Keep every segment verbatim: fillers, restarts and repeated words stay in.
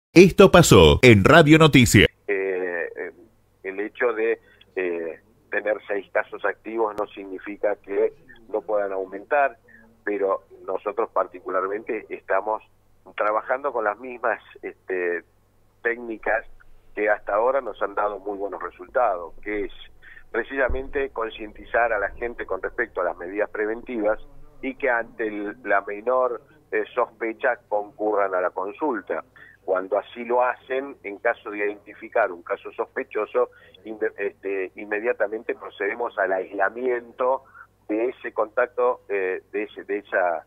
Esto pasó en Radio Noticias. Eh, eh, el hecho de eh, tener seis casos activos no significa que no puedan aumentar, pero nosotros particularmente estamos trabajando con las mismas este, técnicas que hasta ahora nos han dado muy buenos resultados, que es precisamente concientizar a la gente con respecto a las medidas preventivas y que ante el, la menor eh, sospecha concurran a la consulta. Cuando así lo hacen, en caso de identificar un caso sospechoso, in, este, inmediatamente procedemos al aislamiento de ese contacto, eh, de, ese, de, esa,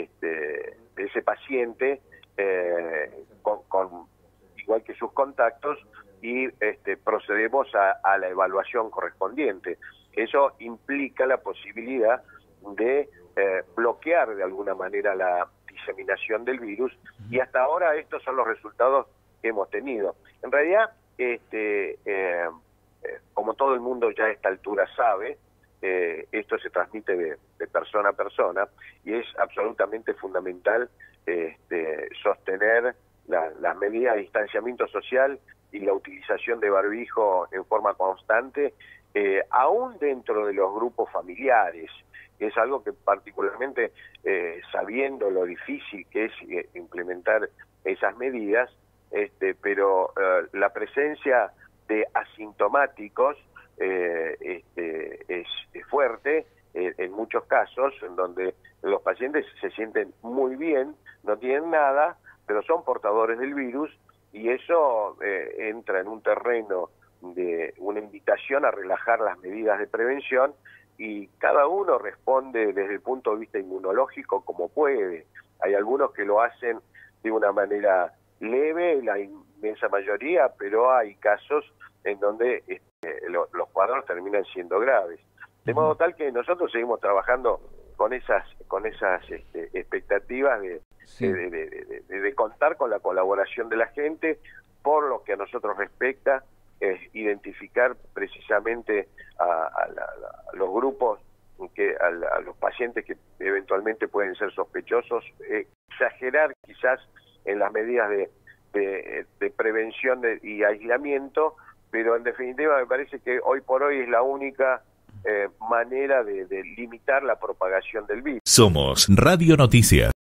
este, de ese paciente, eh, con, con, igual que sus contactos, y este, procedemos a, a la evaluación correspondiente. Eso implica la posibilidad de eh, bloquear de alguna manera la diseminación del virus, y hasta ahora estos son los resultados que hemos tenido. En realidad, este, eh, eh, como todo el mundo ya a esta altura sabe, eh, esto se transmite de, de persona a persona, y es absolutamente fundamental este, sostener la, las medidas de distanciamiento social y la utilización de barbijo en forma constante, eh, aún dentro de los grupos familiares. Es algo que particularmente, eh, sabiendo lo difícil que es eh, implementar esas medidas, este, pero eh, la presencia de asintomáticos eh, este, es, es fuerte eh, en muchos casos, en donde los pacientes se sienten muy bien, no tienen nada, pero son portadores del virus, y eso eh, entra en un terreno de una invitación a relajar las medidas de prevención, y cada uno responde desde el punto de vista inmunológico como puede. Hay algunos que lo hacen de una manera leve, la inmensa mayoría, pero hay casos en donde este, lo, los cuadros terminan siendo graves. De modo tal que nosotros seguimos trabajando con esas con esas este, expectativas de, sí. de, de, de, de, de contar con la colaboración de la gente. Por lo que a nosotros respecta, es identificar precisamente a, a, la, a los grupos, que a, la, a los pacientes que eventualmente pueden ser sospechosos, eh, exagerar quizás en las medidas de, de, de prevención de, y aislamiento, pero en definitiva me parece que hoy por hoy es la única eh, manera de, de limitar la propagación del virus. Somos Radio Noticias.